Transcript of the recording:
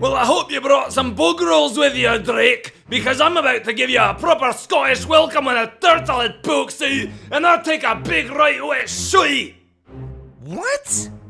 Well, I hope you brought some bog rolls with you, Drake, because I'm about to give you a proper Scottish welcome when a turtle head pokes you, and I'll take a big right wet shite. What?